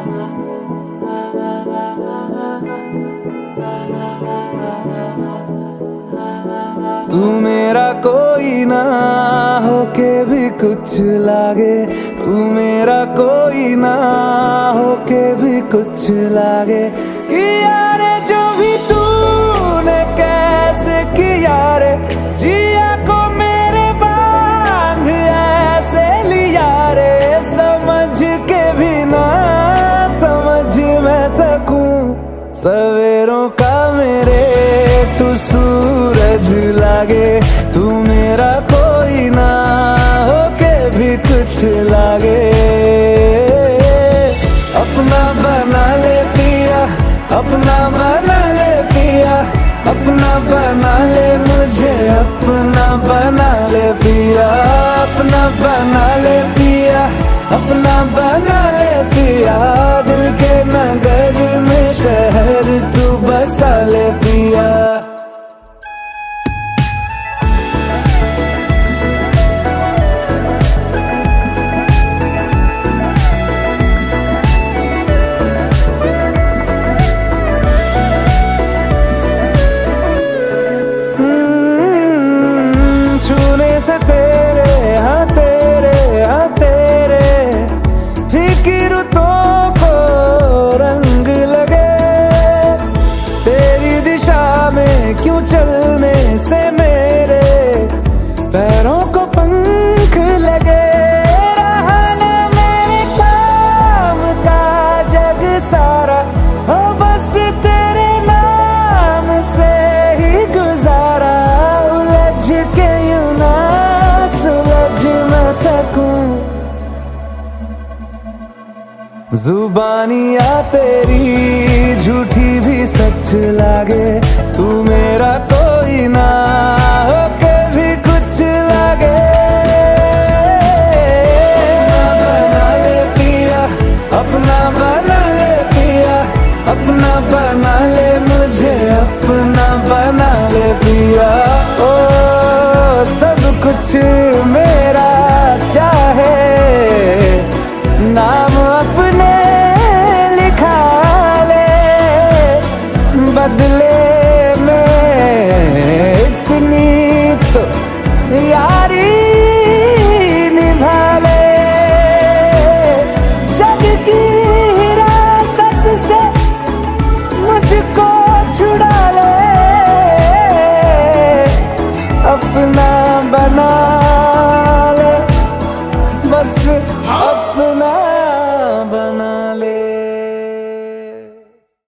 तू मेरा कोई ना होके भी कुछ लागे, तू मेरा कोई ना होके भी कुछ लागे। कि यारे जो भी तूने कैसे किया रे, जिया को मेरे बांध ऐसे लिया रे। समझ के भी ना समझ मैं सकूं, सवेरों का मेरे तू सूरज लागे। तू मेरा कोई ना होके भी कुछ लागे। अपना बना ले पिया, अपना बना ले पिया, अपना बना ले मुझे, अपना बना ले पिया, अपना बना ले पिया, अपना बना ले पिया। दिल के नगर में शहर तू बसा ले पिया। छूने से तेरे हाँ तेरे हाँ तेरे फीकी रुतों को रंग लगे। तेरी दिशा में क्यों चलने से मेरे पैरों को पंख लगे। रहा ना मेरे काम का जग सारा, हो बस तेरे नाम से ही गुजारा। उलझ के यूं ना सुलझ न सकूं, जुबानियाँ तेरी झूठी भी सच लागे। तू मेरा कोई ना होके भी कुछ लागे। अपना बना ले पिया, अपना बना ले मुझे, अपना बना ले पिया। ओ सब कुछ मेरा चाहे, नाम अपने लिखा ले। बदल